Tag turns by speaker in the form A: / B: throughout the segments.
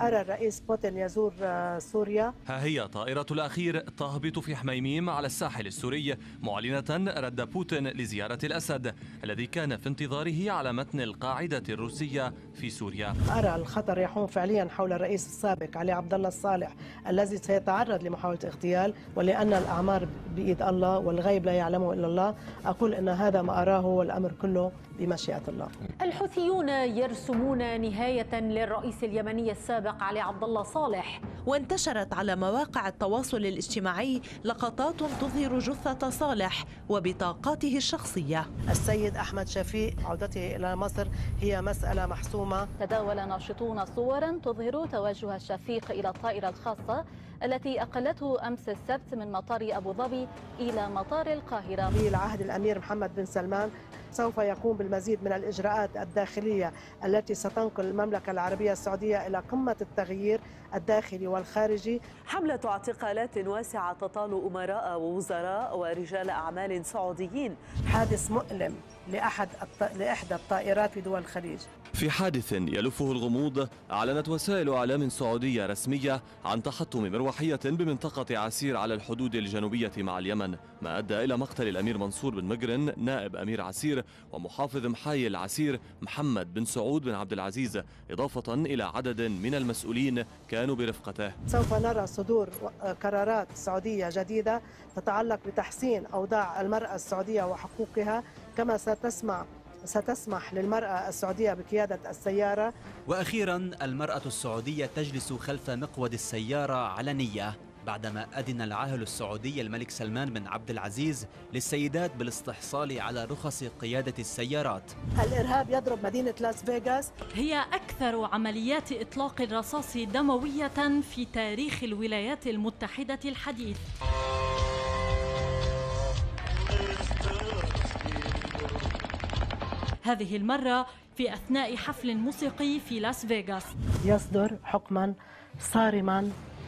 A: أرى الرئيس بوتين يزور سوريا.
B: ها هي طائرة الأخير تهبط في حميميم على الساحل السوري، معلنة رد بوتين لزيارة الأسد الذي كان في انتظاره على متن القاعدة الروسية في سوريا.
A: أرى الخطر يحوم فعليا حول الرئيس السابق علي عبد الله الصالح الذي سيتعرض لمحاولة اغتيال، ولأن الأعمار بإيد الله والغيب لا يعلمه إلا الله، أقول أن هذا ما أراه والأمر كله بمشيئة الله.
C: الحوثيون يرسمون نهاية للرئيس اليمني السابق علي عبد الله صالح.
D: وانتشرت على مواقع التواصل الاجتماعي لقطات تظهر جثة صالح وبطاقاته الشخصية.
A: السيد أحمد شفيق عودته إلى مصر هي مسألة محسومة.
E: تداول ناشطون صورا تظهر توجه الشفيق إلى الطائرة الخاصة التي أقلته أمس السبت من مطار أبو ظبي إلى مطار القاهرة.
A: ولي العهد الأمير محمد بن سلمان سوف يقوم بالمزيد من الإجراءات الداخلية التي ستنقل المملكة العربية السعودية إلى قمة التغيير الداخلي والخارجي.
F: حملة اعتقالات واسعة تطال أمراء ووزراء ورجال أعمال سعوديين.
A: حادث مؤلم لإحدى الطائرات في دول الخليج.
B: في حادث يلفه الغموض، أعلنت وسائل إعلام سعودية رسمية عن تحطم مروحية بمنطقة عسير على الحدود الجنوبية مع اليمن، ما أدى إلى مقتل الأمير منصور بن مقرن نائب أمير عسير ومحافظ محايل عسير محمد بن سعود بن عبد العزيز، إضافة إلى عدد من المسؤولين كانوا برفقته.
A: سوف نرى صدور قرارات سعودية جديدة تتعلق بتحسين أوضاع المرأة السعودية وحقوقها، كما ستسمح للمرأة السعودية بقيادة السيارة.
G: وأخيرا المرأة السعودية تجلس خلف مقود السيارة علنية بعدما أذن العاهل السعودي الملك سلمان بن عبد العزيز للسيدات بالاستحصال على رخص قيادة السيارات.
A: الإرهاب يضرب مدينة لاس فيغاس.
C: هي أكثر عمليات إطلاق الرصاص دموية في تاريخ الولايات المتحدة الحديث. هذه المرة في أثناء حفل موسيقي في لاس فيغاس.
A: يصدر حكما صارما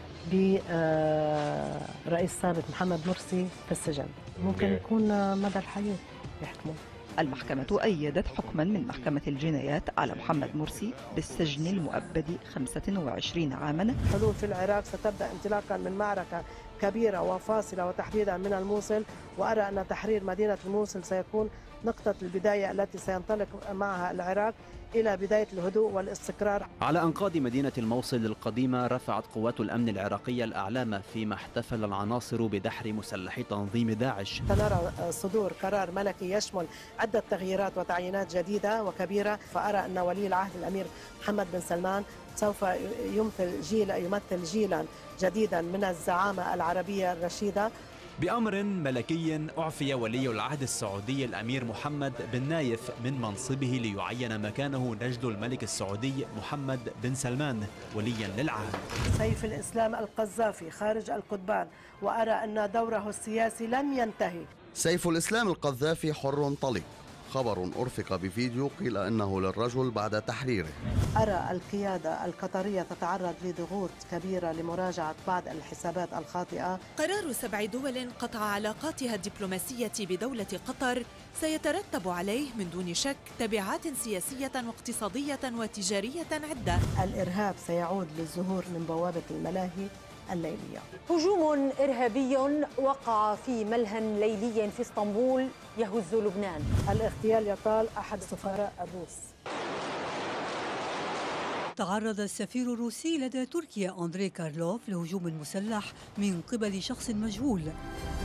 A: برئيس سابق محمد مرسي في السجن، ممكن يكون مدى الحياة يحكمه.
H: المحكمة أيدت حكما من محكمة الجنايات على محمد مرسي بالسجن المؤبد 25 عاما.
A: الحلول في العراق ستبدأ انطلاقا من معركة كبيرة وفاصلة وتحديدا من الموصل، وأرى أن تحرير مدينة الموصل سيكون نقطة البداية التي سينطلق معها العراق إلى بداية الهدوء والاستقرار.
G: على أنقاض مدينة الموصل القديمة رفعت قوات الأمن العراقية الأعلام فيما احتفل العناصر بدحر مسلحي تنظيم داعش.
A: سنرى صدور قرار ملكي يشمل عدة تغييرات وتعيينات جديدة وكبيرة، فأرى أن ولي العهد الأمير محمد بن سلمان سوف يمثل جيلا جديدا من الزعامة العربية الرشيدة.
G: بأمر ملكي أعفي ولي العهد السعودي الأمير محمد بن نايف من منصبه ليعين مكانه نجد الملك السعودي محمد بن سلمان وليا للعهد.
A: سيف الإسلام القذافي خارج القضبان، وأرى أن دوره السياسي لم ينتهي.
I: سيف الإسلام القذافي حر طليق. خبر أرفق بفيديو قيل أنه للرجل بعد تحريره.
A: أرى القيادة القطرية تتعرض لضغوط كبيرة لمراجعة بعض الحسابات الخاطئة.
D: قرار 7 دول قطع علاقاتها الدبلوماسية بدولة قطر سيترتب عليه من دون شك تبعات سياسية واقتصادية وتجارية عدة.
A: الإرهاب سيعود للظهور من بوابة الملاهي الليلية.
C: هجوم إرهابي وقع في ملهى ليلي في اسطنبول يهز لبنان.
A: الاغتيال يطال أحد سفراء الروس.
J: تعرض السفير الروسي لدى تركيا أندري كارلوف لهجوم مسلح من قبل شخص مجهول.